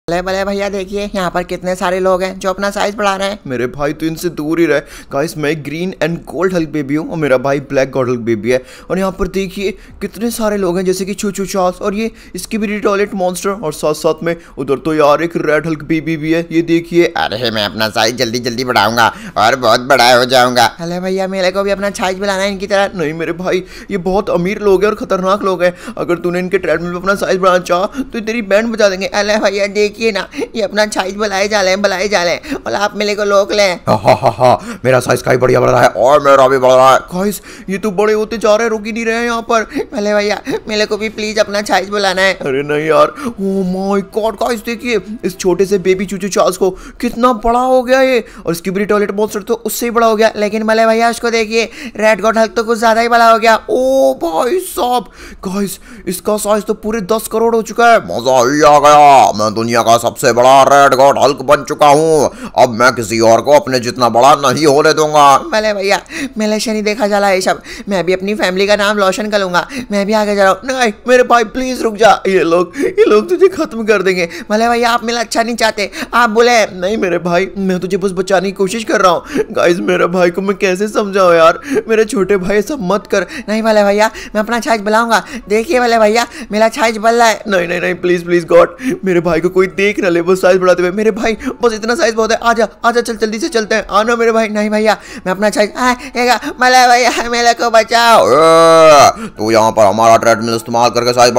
भले भले भैया देखिए यहाँ पर कितने सारे लोग हैं जो अपना साइज बढ़ा रहे हैं। मेरे भाई तो इनसे दूर ही रहे। गाइस मैं green and gold Hulk baby हूँ और मेरा भाई ब्लैक गॉड हल्क बेबी है। और यहाँ पर देखिए कितने सारे लोग हैं जैसे कि छू छू चार्ल्स और ये इसकी भी टॉयलेट मॉन्स्टर और साथ साथ में उधर तो यार एक रेड हल्क बेबी भी है। ये देखिए। अरे मैं अपना साइज जल्दी जल्दी बढ़ाऊंगा और बहुत बड़ा हो जाऊंगा। भले भैया मेरे को भी अपना साइज बढ़ाना है इनकी तरह। नहीं मेरे भाई ये बहुत अमीर लोग हैं और खतरनाक लोग हैं। अगर तूने इनके ट्रेडमिल पे अपना साइज बढ़ाना चाह तो तेरी बैंड बजा देंगे। अरे भैया देखिए ना ये अपना साइज बढ़ाए जा रहे हैं और आप मेरे को रोक लें। मेरा साइज काफी बढ़िया बढ़ रहा है और मेरा भी बढ़ रहा है। गाइस ये तो बड़े होते जा रहे हैं, रुक ही नहीं रहे हैं यहाँ पर। भले भैया मेरे को भी प्लीज अपना साइज बुलाना है। अरे नहीं यार। ओह माय गॉड गाइस देखिए इस छोटे से बेबी चूचू चार्ल्स को कितना बड़ा हो गया ये। और इसकी भी टॉयलेट मॉन्स्टर तो उससे ही बड़ा हो गया। लेकिन भले भैया उसको देखिए रेड गॉड हल्क तो कुछ ज्यादा ही बड़ा हो गया। ओ भाई साहब गाइस इसका साइज तो पूरे 10 करोड़ हो चुका है। मजा ही आ गया। मैं दुनिया का सबसे बड़ा रेड गॉड हल्क बन चुका हूँ। अब मैं किसी और को अपने जितना बड़ा नहीं होने दूंगा। भले भैया मेरे से नहीं देखा जाला ये सब। मैं भी अपनी फैमिली का नाम रोशन करूंगा। मैं भी आगे जा रहा हूँ। नहीं मेरे भाई प्लीज रुक जा। ये लोग तुझे खत्म कर देंगे। भले भैया आप मेरा अच्छा नहीं चाहते आप बोले। नहीं मेरे भाई मैं तुझे बस बचाने की कोशिश कर रहा हूँ। गाइस मेरे भाई को मैं कैसे समझाऊं यार। मेरे छोटे भाई सब मत कर। नहीं भले भैया मैं अपना साइज बुलाऊंगा। देखिए भले भैया मेरा साइज बढ़ रहा है। नहीं नहीं नहीं प्लीज गॉड मेरे भाई को कोई देख ना ले बस साइज बढ़ाते हुए। मेरे भाई बस इतना साइज बहुत है। आजा आजा चल जल्दी से चलते हैं। आना मेरे भाई। नहीं भैया मैं अपना साइज भले भैया मेरे को बचाओ। तू यहाँ पर हमारा ट्रेडमिल इस्तेमाल करके साइज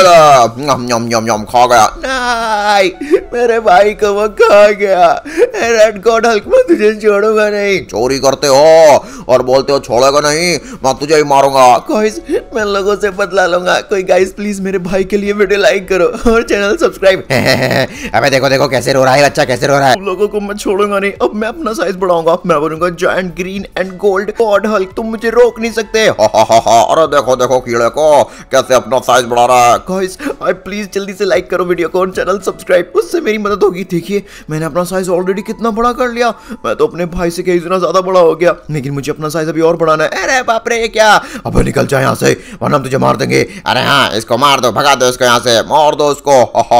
बढ़ा खा गया। नहीं मेरे भाई को वो खा गया। रेड गॉड हल्क मैं तुझे छोड़ूंगा नहीं। चोरी करते हो और बोलते हो छोड़ेगा नहीं मैं तुझे ही मारूंगा। गाइस मैं लोगों से बदला लूंगा। कोई गाइस प्लीज मेरे भाई के लिए वीडियो लाइक करो और चैनल सब्सक्राइब। अबे देखो देखो कैसे रो रहा है बच्चा कैसे रो रहा है। तुम लोगों को मैं छोड़ूंगा नहीं। अब मैं अपना साइज बढ़ाऊंगा। मैं बनूंगा giant green and gold god Hulk. तुम मुझे रोक नहीं सकते। अरे देखो देखो कीड़े को कैसे अपना साइज बढ़ा रहा है। गाइस प्लीज जल्दी से लाइक करो वीडियो को और चैनल सब्सक्राइब। उससे मेरी मदद होगी। देखिए मैंने अपना साइज ऑलरेडी कितना बड़ा कर लिया। मैं तो अपने भाई से कहीं इतना ज्यादा बड़ा हो गया। लेकिन मुझे अपना साइज अभी और बढ़ाना है। अरे बाप रे क्या। अब निकल जाए यहाँ से वरना तुझे मार देंगे। अरे हाँ इसको मार दो भगा दो इसको यहाँ से मार दो इसको।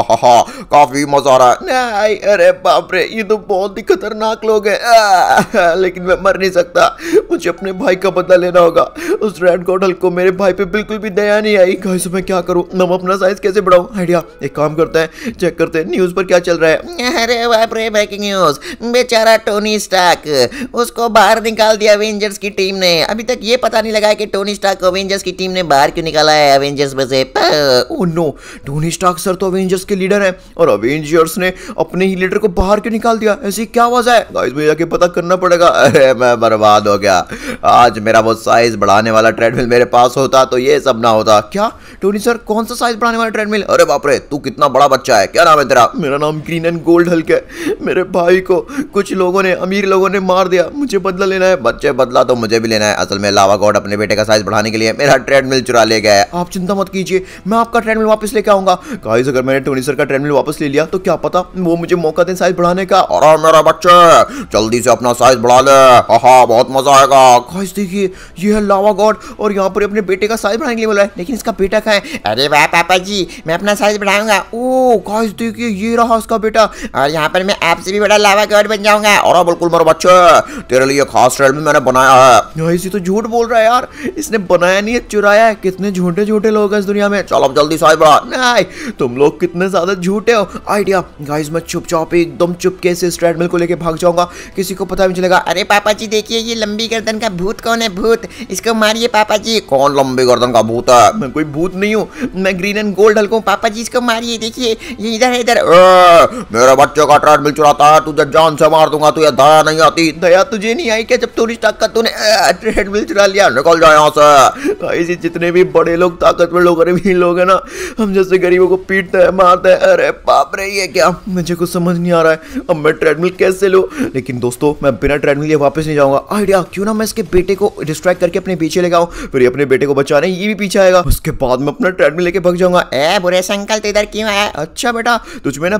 काफी मजा आ रहा है। नहीं अरे बाप रे ये तो बहुत ही खतरनाक लोग हैं। लेकिन मैं मर नहीं सकता। मुझे अपने भाई का बदला लेना होगा। उस रेड गॉड हल्क को मेरे भाई पे बिल्कुल भी दया नहीं आई। गाइस मैं क्या करूं। मैं अपना साइज कैसे बढ़ाऊं। आइडिया एक काम करते हैं चेक करते हैं न्यूज पर क्या चल रहा है। अरे बाप रे ब्रेकिंग न्यूज। बेचारा टोनी स्टार्क उसको बाहर निकाल दिया अवेंजर्स की टीम ने। अभी तक ये पता नहीं लगा कि टोनी स्टार्क को अवेंजर्स की टीम ने बाहर क्यों निकाला है अवेंजर्स में से। Oh no Tony Stark sir तो अवेंजर्स के लीडर हैं और अवेंजर्स ने अपने ही लीडर को बाहर क्यों निकाल दिया। ऐसी क्या वजह है। गाइस मुझे जाके पता करना पड़ेगा। अरे मैं बर्बाद हो गया। आज मेरा वो साइज बढ़ाने वाला ट्रेडमिल मेरे पास होता तो ये सब ना होता। क्या टोनी सर कौन सा साइज बढ़ाने वाला ट्रेडमिल। अरे बाप रे तू कितना बड़ा बच्चा है। क्या नाम है तेरा। मेरा नाम ग्रीन एंड गोल्ड हल्क है। मेरे भाई को कुछ लोगों ने अमीर लोगों ने मार दिया। मुझे बदला लेना है। बच्चे बदला तो मुझे भी लेना है। असल में लावा गॉड अपने बेटे का साइज बढ़ाने के लिए मेरा ट्रेडमिल चुरा ले गया है। आप चिंता मत कीजिए मैं आपका ट्रेडमिल वापस लेके आऊंगा। गाइस अगर मैंने टोनी सर का ट्रेडमिल वापस ले लिया तो क्या पता वो मुझे मौका दें साइज बढ़ाने का। और मेरा बच्चे जल्दी से अपना साइज बढ़ा ले। बहुत मजा आएगा। गाइस देखिए ये है लावा गॉड और यहाँ पर अपने बेटे का साइज बढ़ाने के लिए बोला है। लेकिन इसका बेटा कहाँ है। अरे वाह पापा जी मैं अपना साइज बढ़ाऊंगा। ओह गाइस देखिए ये रहा उसका बेटा। और यहाँ पर मैं आपसे भी बड़ा लावा गॉड बन जाऊंगा। और बिल्कुल मेरे बच्चे तेरे लिए खास ट्रेडमिल मैंने बनाया है। गाइस ये तो झूठ बोल रहा है यार। इसने बनाया नहीं है चुराया है। कितने झूठे झूठे लोग हैं इस दुनिया में। चलो अब जल्दी साइज बढ़ा। नहीं तुम लोग कितने ज्यादा झूठे हो। आइडिया गाइस मैं चुपचाप एकदम चुपके से इस ट्रेडमिल को लेके भाग जाऊंगा। किसी को पता नहीं चलेगा। अरे पापा जी देखिए ये लंबी गर्दन का भूत कौन है। भूत इसको मारिए पापा जी। कौन लंबी गर्दन का भूत है। मैं कोई भूत नहीं हूँ। मैं ग्रीन एंड गोल्ड हल्क हूँ। पापा जी इसको मारिए। देखिए ये इधर है इधर। मेरे बच्चे का ट्रेडमिल चुराता है तुझे जान से मार दूंगा। तुझे दया नहीं आती। दया तुझे नहीं आई क्या जब टोनी स्टार्क का तूने ट्रेडमिल चुरा लिया। निकल जाए यहाँ से। ऐसे जितने भी बड़े लोग ताकतवर लोग भी लोग है ना हम जैसे गरीबों को पीटते हैं मारते हैं। अरे बाप रे ये क्या मुझे कुछ समझ नहीं आ रहा है। अब मैं ट्रेडमिल कैसे लूं। लेकिन दोस्तों मैं बिना ट्रेडमिल लिए वापस नहीं जाऊंगा। आइडिया क्यों ना मैं इसके बेटे को डिस्ट्रैक्ट करके अपने पीछे ले जाऊं। फिर ये अपने बेटे को बचाने ये भी पीछे आएगा। उसके बाद मैं अपना ट्रेडमिल लेके भाग जाऊंगा। बुरे अंकल तो इधर क्यों आया। अच्छा बेटा तुझमें ना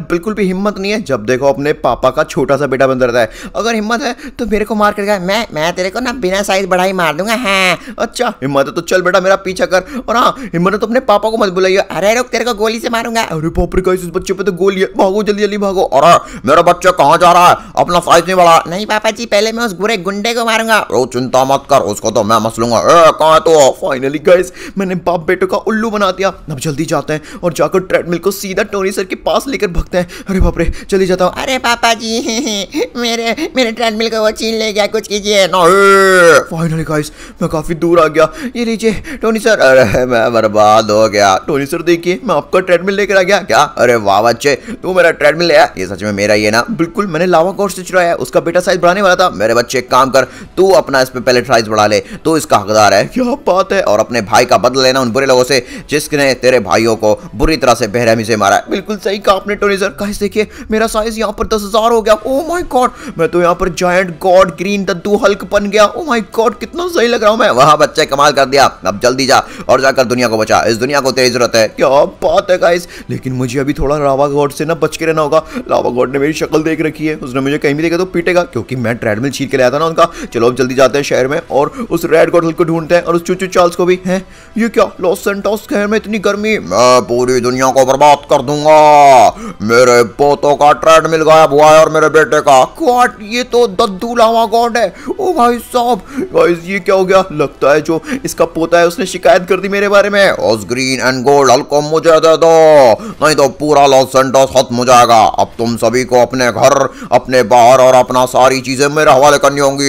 बिल्कुल भी हिम्मत नहीं है, जब देखो अपने पापा का छोटा सा बेटा बनता रहता है। अगर हिम्मत है तो मेरे को मार कर गया, मैं तेरे को ना बिना साइज बढ़ाई मार दूंगा। हाँ अच्छा हिम्मत है तो चल बेटा मेरा पीछा कर, और हाँ हिम्मत है तो अपने पापा को मत बुलाइए। अरे रुक, तेरे को गोली से मारूंगा। अरे बाप रे गाइस, इस बच्चे पे तो गोली है, भागो जल्दी जल्दी भागो। अरे मेरा बच्चा कहाँ जा रहा है? अपना साइज नहीं बढ़ा। नहीं पापा जी, पहले मैं उस बुरे गुंडे को मारूंगा। ओ चिंता मत कर, उसको तो मैं मस लूंगा। कहाँ है तो? फाइनली गाइस मैंने बाप बेटो का उल्लू बना दिया। अब जल्दी जाते हैं और जाकर ट्रेडमिल को सीधा टोनी सर के पास लेकर भागते हैं। अरे बाप रे चली जाता हूँ। अरे पापा जी मेरे ट्रेडमिल को वो छीन ले गया, कुछ कीजिए। फाइनली गाइस मैं काफी दूर आ गया। ये लीजिए टोनी सर। अरे मैं बर्बाद हो गया। टोनी सर देखिए मैं आपका ट्रेडमिल लेकर आ गया। क्या? अरे वाह बच्चे, तू मेरा ट्रेडमिल ले आया? ये सच में मेरा ही है ना? बिल्कुल, मैंने लावा गॉड से चुराया है, उसका बेटा साइज बढ़ाने वाला था। मेरे बच्चे एक काम कर, तू अपना इस पे पहले साइज बढ़ा ले, तू इसका हकदार है। क्या बात है। और अपने भाई का बदला लेना उन बुरे लोगों से जिसने तेरे भाइयों को बुरी तरह से बेरहमी से मारा है। बिल्कुल सही कहा आपने टोनी सर। गाइस देखिए मेरा साइज यहाँ पर 10,000 हो गया। ओह माय गॉड, मैं तो यहाँ पर जायंट गॉड ग्रीन दद्दू हल्क बन गया। ओह माय गॉड कितना सही लग रहा हूँ मैं। वहाँ बच्चे कमाल कर दिया। अब जल्दी जा और जाकर दुनिया को बचा, इस दुनिया को तेरी जरूरत है। क्या बात है गाइस, लेकिन मुझे अभी थोड़ा लावा गॉड से ना बच के रहना होगा। लावा गॉड ने मेरी शक्ल देख रखी है, उसने मुझे कहीं भी देखा तो पीटेगा, क्योंकि मैं ट्रेडमिल छीन के लाया था ना उनका। चलो अब जल्दी जाते हैं शहर में और उस रेड गॉड हल्क को ढूंढते हैं, और उस चूचू चार्ल्स को भी। हैं ये क्या, लॉस सैंटोस शहर में इतनी गर्मी। मैं पूरी दुनिया को बर्बाद कर दूंगा। मेरे पोतों का ट्रेडमिल गायब हुआ है और मेरे बेटे का। गॉड ये तो दद्दू लावा गॉड है। ओ भाई साहब गाइस ये क्या हो गया, लगता है जो इसका पोता है उसने शिकायत कर दी मेरे बारे में। उस ग्रीन एंड गोल्ड हल्क को मुझे दे दो, नहीं तो पूरा लॉस सैंटोस खत्म हो जाएगा। अब तुम सभी को अपने घर, अपने बाहर और अपना सारी चीजें मेरे हवाले करनी होंगी।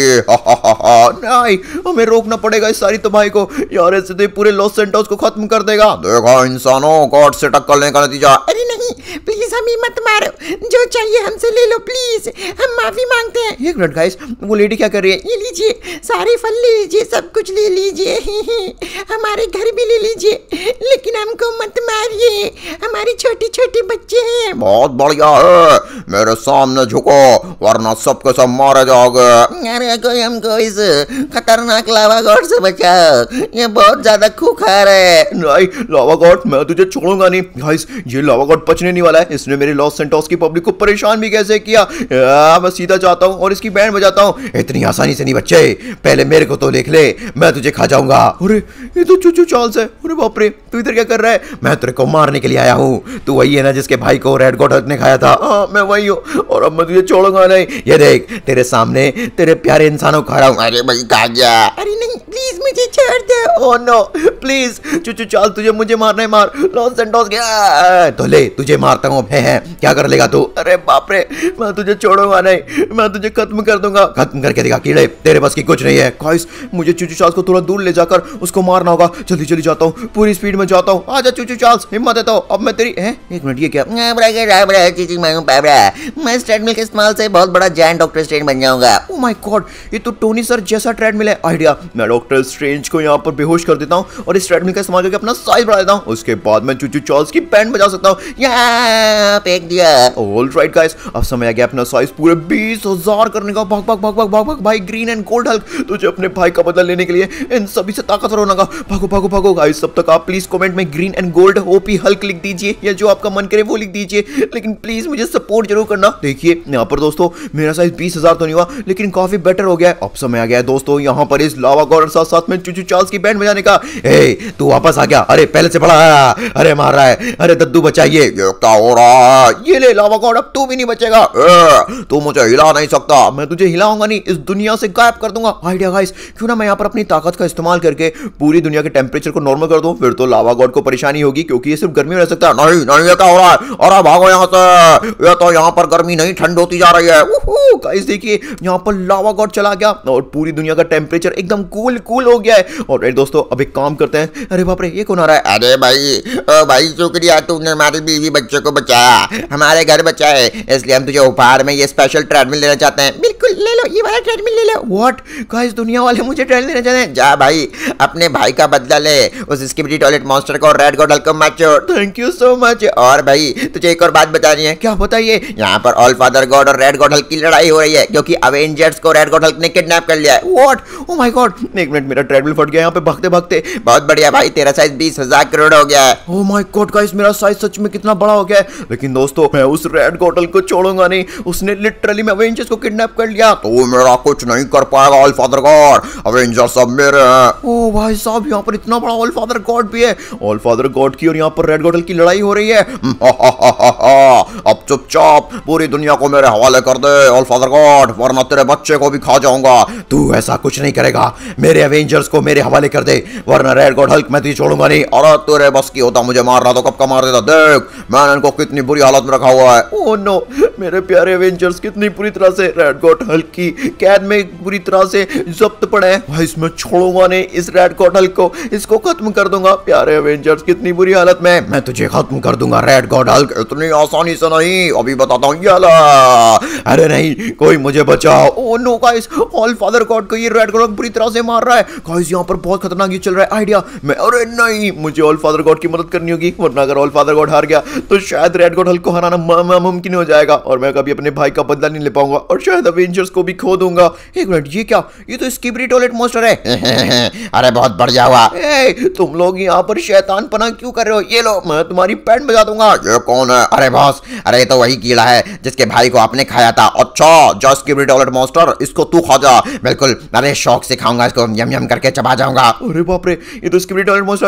नहीं, हमें रोकना पड़ेगा इस सारी तबाही को यार, ऐसे तो पूरे लॉस सैंटोस को खत्म कर देगा। देखो इंसानों, गॉड से टक्कर लेने का नतीजा। अरे नहीं प्लीज हमें मत मारो, जो चाहिए हमसे ले लो प्लीज, हम माफी मांगते हैं। एक मिनट गाइस, वो लेडी क्या कर रही है? ये लीजिए, सारे फल ले लीजिए, सब कुछ ले लीजिए, हमारे घर भी ले लीजिए, लेकिन हमको मत मारिए, हमारी छोटी छोटी बच्चे हैं। बहुत बढ़िया है, मेरे सामने झुको वरना सबके सब मारे जाओगे। अरे कोई हमको इस खतरनाक लावा गॉड से बचाओ, ये बहुत ज्यादा खूंखार है। नहीं लावा गॉड, मैं तुझे छोड़ूंगा नहीं। गाइस ये लावा गॉड बचने नहीं वाला है, इसने मेरे लॉस सैंटोस की पब्लिक को परेशान भी कैसे किया। मैं सीधा जाता हूँ और इसकी बैंड बजाता हूँ। इतनी आसानी से नहीं बच्चे, पहले मेरे को तो देख ले, मैं तुझे खा जाऊंगा। अरे ये तो चूचू चार्ल्स है। अरे बाप रे, तू इधर क्या कर रहा है? मैं तेरे को मारने के लिए आया हूँ। तू वही है ना जिसके भाई को रेड गॉड हल्क ने खाया था? हाँ मैं वही हूँ, और अब मैं तुझे छोड़ूंगा नहीं। ये देख तेरे सामने तेरे प्यारे इंसानों को खा रहा हूँ। अरे भाई खा गया। अरे नहीं प्लीज मुझे छोड़ दो। ओह नो प्लीज चूचू चार्ल्स, तुझे मुझे मारना है, मार। लॉस सैंटोस गया तो ले तुझे मारता हूँ। है क्या कर लेगा तू? अरे बाप रे, मैं तुझे छोड़ूंगा नहीं, मैं तुझे खत्म कर दूंगा। खत्म करके दिखा कीड़े, तेरे बस की कुछ नहीं है। गाइस मुझे चूचू चार्ल्स को थोड़ा दूर ले जाकर उसको मारना होगा। जल्दी जल्दी जाता हूँ, पूरी स्पीड में जाता हूँ। आजा चूचू चार्ल्स, हिम्मत है तो अब मैं तेरी है। एक मिनट, ये क्या? मैं इस ट्रेडमिल के इस्तेमाल से बहुत बड़ा जायंट डॉक्टर स्ट्रेंज बन जाऊंगा। ओह माय गॉड, ये तो टोनी सर जैसा ट्रेडमिल है। आइडिया, मैं डॉक्टर स्ट्रेंज को यहाँ पर बेहोश कर देता हूँ और इस ट्रेडमिल का इस्तेमाल करके अपना साइज बढ़ा देता हूँ। उसके बाद मैं चूचू चार्ल्स की बैंड बजा सकता हूँ। फेंक दिया। ऑलराइट गाइस, अब समय आ गया अपना साइज पूरे 20,000 करने का। भाग भाग भाग भाग भाग भाग भाई ग्रीन एंड गोल्ड हल्क, तुझे अपने भाई का बदला लेने के लिए इन सभी से ताकतवर होना का। भागो भागो भागो गाइस, तब तक आप प्लीज कमेंट में green and gold OP Hulk लिख दीजिए, या जो आपका मन करे वो लिख दीजिए, लेकिन प्लीज मुझे सपोर्ट जरूर करना। देखिए यहाँ पर दोस्तों मेरा साइज 20,000 तो नहीं हुआ, लेकिन काफी बेटर हो गया है। अब समय आ गया है दोस्तों यहाँ पर इस लावा गॉड साथ साथ में चूचू चार्ल्स की बैंड बजाने का। तू वापस आ गया? अरे पहले से बड़ा, अरे मार रहा है। अरे दद्दू बचाइए, ये क्या हो रहा है? ये ले लावा गॉड, अब तू भी नहीं बचेगा। तू मुझे हिला नहीं सकता। मैं तुझे हिलाऊंगा नहीं, इस दुनिया से गायब कर दूंगा। आइडिया गाइस, क्यों ना मैं यहाँ पर अपनी ताकत का इस्तेमाल करके पूरी दुनिया के टेम्परेचर को नॉर्मल कर दूं, फिर तो लावा गॉड को परेशानी होगी क्योंकि ये सिर्फ गर्मी में रह सकता है। नहीं नहीं, ये क्या हो रहा है? अरे भागो यहाँ से, ये तो यहाँ पर गर्मी नहीं ठंड होती जा रही है। गाइस देखिए यहाँ पर लावा गॉड चला गया और पूरी दुनिया का टेम्परेचर एकदम कूल हो गया है। और दोस्तों अब एक काम करते हैं। अरे बाप रे, ये कौन आ रहा है? अरे भाई शुक्रिया, तुमने हमारी बीवी बच्चे को बचाया, हमारे घर बचाए, इसलिए हम तुझे उपहार में ये स्पेशल ट्रेडमिल लेना चाहते हैं। बिल्कुल ले लो, ये वाला ट्रेडमिल ले लो। व्हाट गाइस, दुनिया वाले मुझे ट्रेडमिल लेना चाहते हैं। जा भाई अपने भाई का बदला ले, उस स्किबिडी टॉयलेट मॉन्स्टर को रेड गॉड हल्क को मत छोड़। Thank you so much. और भाई तुझे एक और बात बतानी है। क्या बताइए? यहाँ पर ऑल फादर गॉड और रेड गॉड हल्क की लड़ाई हो रही है क्योंकि अवेंजर्स को रेड गॉड हल्क ने किडनैप कर लिया है। व्हाट? ओह माय गॉड, एक मिनट, मेरा ट्रेडमिल फट गया यहाँ पे भागते भागते। बहुत बढ़िया भाई, तेरा साइज 20,000 करोड़ हो गया है। ओह माय गॉड गाइस, मेरा साइज सच में कितना बड़ा हो गया है। लेकिन लेकिन दोस्तों मैं उस रेड गॉड हल्क को छोड़ूंगा नहीं, उसने लिटरली में अवेंजर्स को किडनैप कर लिया। तू मेरा कुछ नहीं कर पाएगा ऑल फादर गॉड, अवेंजर्स सब मेरे हैं। ओ भाई साहब यहाँ पर इतना बड़ा ऑल फादर गॉड भी है, ऑल फादर गॉड की और यहाँ पर रेड गॉड हल्क की लड़ाई हो रही है। अब चुपचाप पूरी दुनिया को मेरे हवाले कर दे ऑल फादर गॉड, वरना तेरे बच्चे को भी खा जाऊंगा। तू ऐसा कुछ नहीं करेगा, मेरे अवेंजर्स को मेरे हवाले कर दे, वरना रेड गॉड हल्क मैं तुझे छोड़ूंगा नहीं। अरे तेरे बस की होता मुझे मार रहा तो कब का मार देता, देख मैंने इनको कितनी बुरी हालत में रखा हुआ है। ओह नो, मेरे प्यारे अवेंजर्स कितनी बुरी तरह से रेड गॉड हल्क की कैद में बुरी तरह से जब्त पड़े हैं। भाई इसमें छोड़ूंगा नहीं इस रेड गॉड हल्क को, इसको खत्म कर दूंगा। प्यारे अवेंजर्स कितनी बुरी हालत में, मैं तुझे खत्म कर दूंगा रेड गॉड हल्क। इतनी आसानी से नहीं, अभी बताता हूँ। ये ला, अरे नहीं, कोई मुझे बचाओ। Oh no guys, all father god को ये रेड गॉड बुरी तरह से मार रहा है। गाइस यहाँ पर बहुत खतरनाक ये चल रहा है आइडिया। मैं अरे नहीं, मुझे ऑल फादर गॉड की मदद करनी होगी, वरना अगर ऑल फादर गॉड हार गया तो शायद रेड गॉड हल्क को हराना मुमकिन हो जाएगा और मैं कभी अपने भाई का बदला नहीं ले पाऊंगा और शायद अवेंजर्स को भी खो दूंगा। एक मिनट, ये क्या? ये तो स्किबरी टॉयलेट मॉन्स्टर है। अरे बहुत बढ़िया हुआ। तुम लोग यहाँ पर शैतान पना क्यों कर रहे हो? ये लो, मैं तुम्हारी पैंट बजा दूंगा। ये कौन है? अरे बॉस, अरे ये तो वही कीड़ा है जिसके भाई को आपने खाया था। अच्छा, जा स्किबरी टॉयलेट मॉन्स्टर, इसको तू खा जा। बिल्कुल, अरे शौक से खाऊंगा इसको, यम यम करके चबा जाऊंगा। अरे बाप रे, ये तो स्किबरी टॉयलेट मॉन्स्टर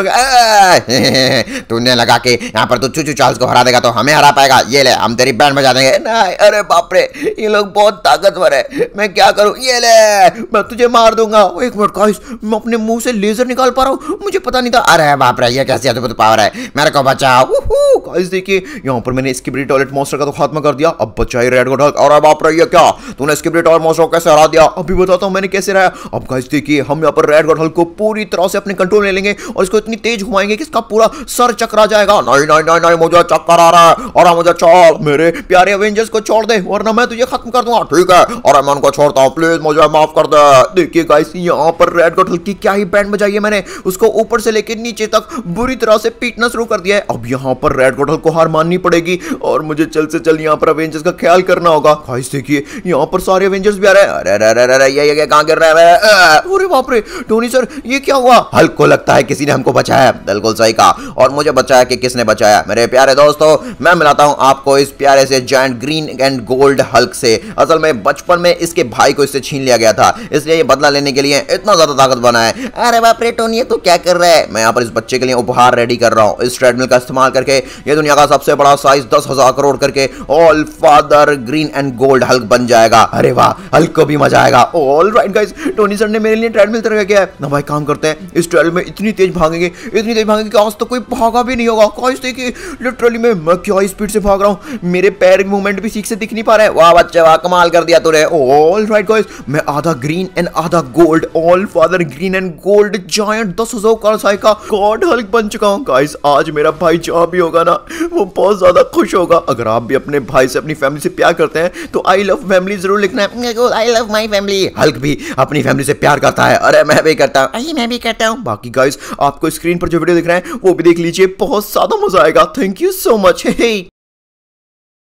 है। तूने लगा के यहाँ पर तू चूचू चार्ल्स को हरा देगा तो हमें हरा पाएगा। ये ले, हम तेरी बैंड बजा देंगे। नहीं, अरे बाप रे, ये लोग बहुत ताकतवर है, मैं क्या करूं? ये ले, मैं तुझे मार दूंगा। एक मिनट गाइस, मैं अपने मुंह से लेजर निकाल पा रहा हूँ, मुझे पता नहीं था। अरे बाप रे, ये कैसी अद्भुत पावर है, मेरे को बचाओ। गाइस देखिए, यहाँ पर मैंने स्किबरी टॉयलेट मॉन्स्टर का तो खात्मा कर दिया, अब बचाई रेड गॉड हल्क। अरे बाप रे, ये क्या? तूने स्किबरी टॉयलेट मॉन्स्टर को कैसे हरा दिया? अभी बताता हूँ मैंने कैसे रहा। अब गाइस देखिए, हम यहाँ पर रेड गॉड हल्क को पूरी तरह से अपने कंट्रोल में लेंगे और इसको इतनी तेज घुमाएंगे कि इसका पूरा सर चकरा जाएगा। नहीं नहीं नहीं नहीं, मुझे चक्कर आ रहा है और मुझे छोड़। मेरे प्यारे अवेंजर्स को छोड़ दे, वरना मैं तुझे खत्म कर दूंगा। ठीक है, और मैं उनको छोड़ता हूँ, प्लीज मुझे माफ कर दे। देखिए गाइस, यहाँ पर रेड गॉड हल्क की क्या ही बैंड बजाई है मैंने, उसको ऊपर से लेकर नीचे तक बुरी तरह से पीटना शुरू कर दिया है। अब यहाँ पर रेड गॉड हल्क को हार माननी पड़ेगी और मुझे जल्द से जल्द यहाँ पर अवेंजर्स का ख्याल करना होगा। गाइस देखिए, यहाँ पर सारे अवेंजर्स भी आ रहे हैं। अरे ये कहाँ गिर रहे हैं? अरे बाप रे, टोनी सर ये क्या हुआ? हल्क को लगता है किसी ने हमको बचाया। बिल्कुल सही कहा, और मुझे बचाया कि किसने बचाया? मेरे प्यारे दोस्तों, मैं मिलाता हूं आपको इस प्यारे से giant green and gold Hulk से। असल में बचपन में इसके भाई को इससे छीन लिया गया था, इसलिए ये बदला लेने के लिए इतना ज्यादा ताकत बना है। अरे बाप रे टोनी, ये तो क्या कर रहा है? मैं यहाँ पर इस बच्चे के लिए उपहार रेडी कर रहा हूँ। इस ट्रेडमिल का इस्तेमाल करके ये दुनिया का सबसे बड़ा साइज 10,000 करोड़ करके all father green and gold Hulk बन जाएगा। अरे वाह, हल्क को भी मजा आएगा। All right guys, Tony sir ने मेरे लिए ट्रेडमिल तरह किया है ना। भाई काम करते हैं, इस ट्रेडमिल में इतनी तेज भागेंगे कि आज तो कोई भागा भी नहीं होगा। गाइस देखिए, लिटरली मैं क्या स्पीड से भाग रहा हूँ, मेरे पैर मूवमेंट भी ठीक से दिख नहीं पा रहे हैं। वाह बच्चे वाह, कमाल कर दिया तूने। ऑल राइट गाइस, मैं आधा ग्रीन एंड आधा gold, all father green and gold giant 10,000 का साइज का गॉड हल्क बन चुका हूँ। गाइस आज मेरा भाई जहाँ भी होगा ना, वो बहुत ज्यादा खुश होगा। अगर आप भी अपने भाई से, अपनी फैमिली से प्यार करते हैं तो आई लव फैमिली जरूर लिखना है। I love my family. Hulk भी अपनी फैमिली से प्यार करता है। अरे मैं भी करता हूँ, मैं भी करता हूँ। बाकी गाइस, आपको स्क्रीन पर जो वीडियो दिख रहा है वो भी देख लीजिए, बहुत ज्यादा मजा आएगा। Thank you so much.